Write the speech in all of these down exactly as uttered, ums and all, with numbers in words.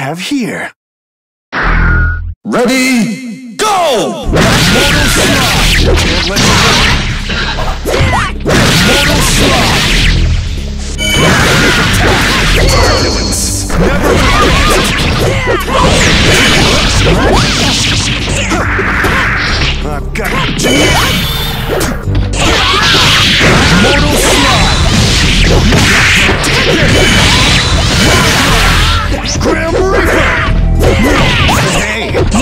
have here. Ready, go! Mortal Slide! Can't let you Mortal Slide! Turbulence! Never I've got you! Mortal Slide! Grim Reaper! Hey!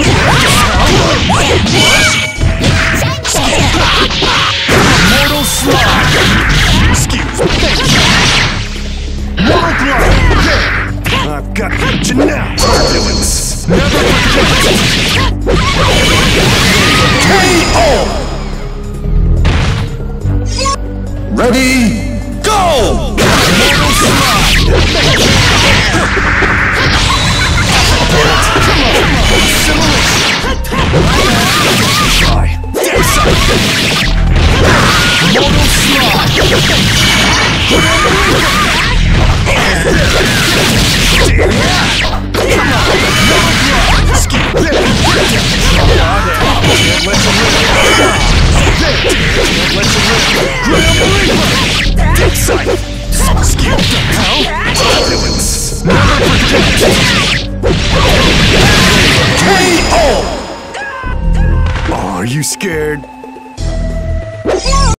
Mortal Slide! Excuse me, thank you! Mortal Glide! I've got you now! Turbulence! Never forget! K O! Ready, go! Mortal Slide! Come on! Assimilation! Try! Dead side! Mortal Slide! Come on! Mortal Glide! Skip! There! Can't let you live! There! Can't let you live! Grim Reaper! Dead side! Skip! How? Turbulence! Never forget! K O! Are you scared?